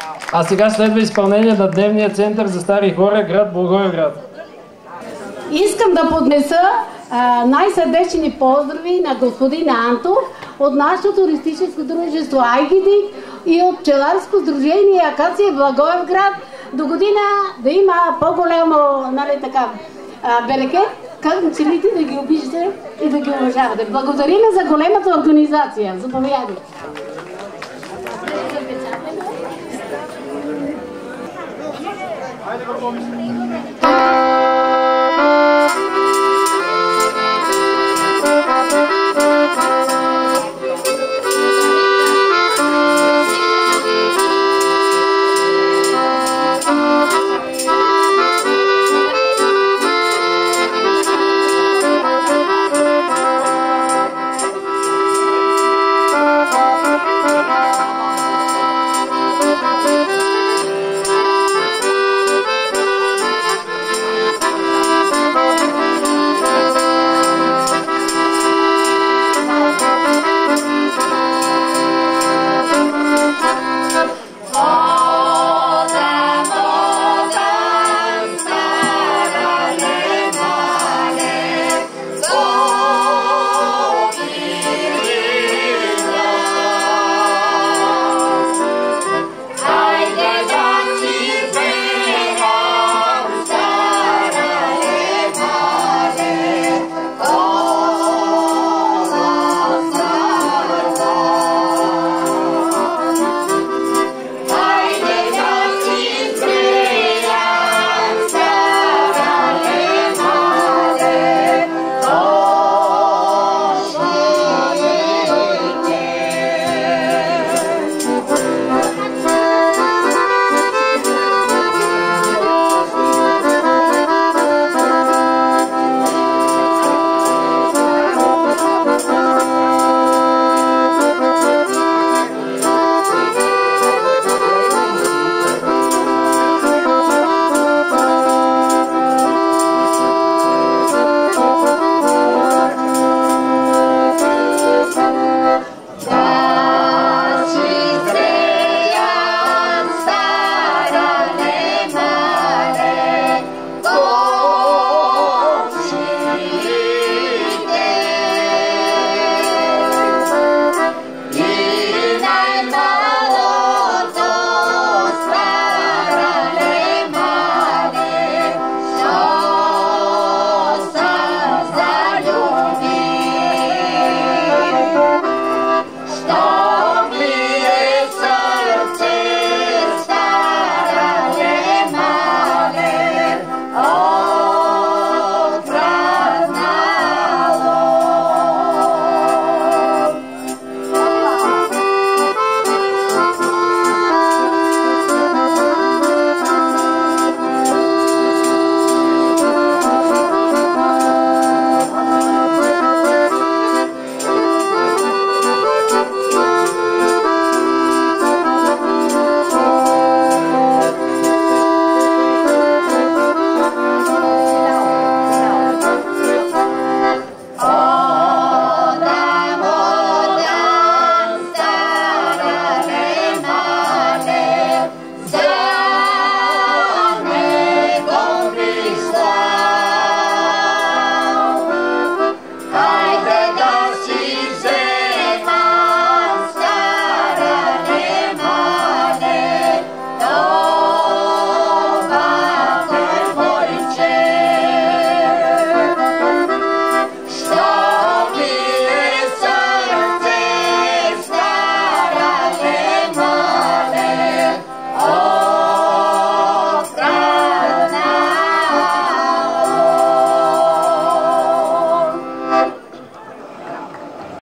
А сега следва изпълнение на дневния център за стари хора, град Благоевград. Искам да поднеса най-сърдечни поздрави на господин Антов от нашето туристическо дружество Айгиди и от пчеларско сдружение Акация Благоевград. До година да има по-голямо, нали така, берекет, как пчелите да ги обиждате и да ги уважавате. Благодарим за големата организация. Заповядайте. Хайде,